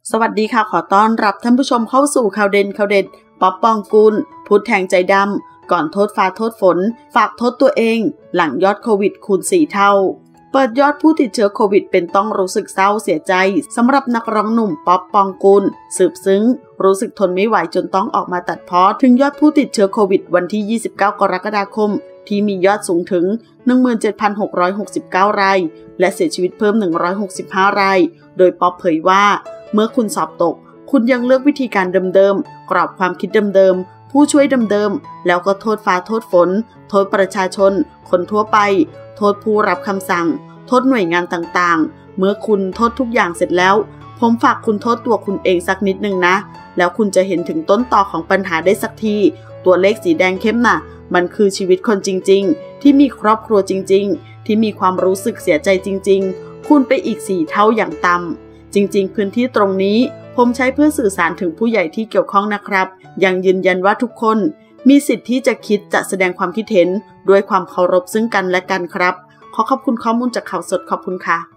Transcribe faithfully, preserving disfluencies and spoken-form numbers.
สวัสดีค่ะขอต้อนรับท่านผู้ชมเข้าสู่ข่าวเด่นข่าวเด็ดป๊อปปองกูลพูดแทงใจดำก่อนโทษฟ้าโทษฝนฝากโทษตัวเองหลังยอดโควิดคูณสี่เท่าเปิดยอดผู้ติดเชื้อโควิดเป็นต้องรู้สึกเศร้าเสียใจสำหรับนักร้องหนุ่มป๊อปปองกูลสืบซึ้งรู้สึกทนไม่ไหวจนต้องออกมาตัดพ้อถึงยอดผู้ติดเชื้อโควิดวันที่ยี่สิบเก้ากรกฎาคมที่มียอดสูงถึง หนึ่งหมื่นเจ็ดพันหกร้อยหกสิบเก้า รายและเสียชีวิตเพิ่มหนึ่งร้อยหกสิบห้ารายโดยป๊อปเผยว่าเมื่อคุณสอบตกคุณยังเลือกวิธีการเดิมๆกรอบความคิดเดิมๆผู้ช่วยเดิมๆแล้วก็โทษฟ้าโทษฝนโทษประชาชนคนทั่วไปโทษผู้รับคำสั่งโทษหน่วยงานต่างๆเมื่อคุณโทษทุกอย่างเสร็จแล้วผมฝากคุณโทษตัวคุณเองสักนิดนึงนะแล้วคุณจะเห็นถึงต้นตอของปัญหาได้สักทีตัวเลขสีแดงเข้มน่ะมันคือชีวิตคนจริงๆที่มีครอบครัวจริงๆที่มีความรู้สึกเสียใจจริงๆคูณไปอีกสี่เท่าอย่างต่ำจริงๆพื้นที่ตรงนี้ผมใช้เพื่อสื่อสารถึงผู้ใหญ่ที่เกี่ยวข้องนะครับยังยืนยันว่าทุกคนมีสิทธิ์ที่จะคิดจะแสดงความคิดเห็นด้วยความเคารพซึ่งกันและกันครับขอขอบคุณข้อมูลจากข่าวสดขอบคุณค่ะ